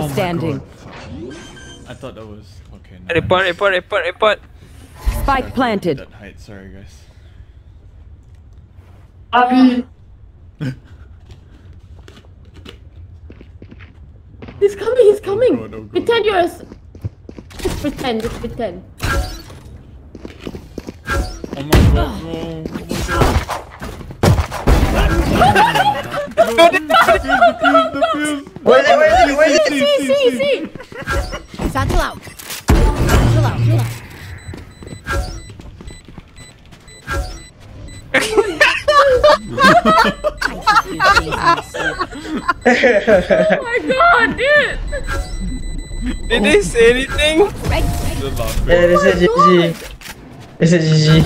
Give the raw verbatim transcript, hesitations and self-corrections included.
oh standing. I thought that was okay. No. Report, report, report, report. Spike planted. That height, sorry guys. Abi. He's coming, he's coming. Oh God, oh God. Pretend you're a... Just pretend, just pretend. Oh my God, no. Oh my God. Where is it? Where is it? Where is it? See, see, see. Satchel out. Satchel out. Chill out. Oh my God, dude. Did they say anything? Right. Yeah, this is G G. This is G G.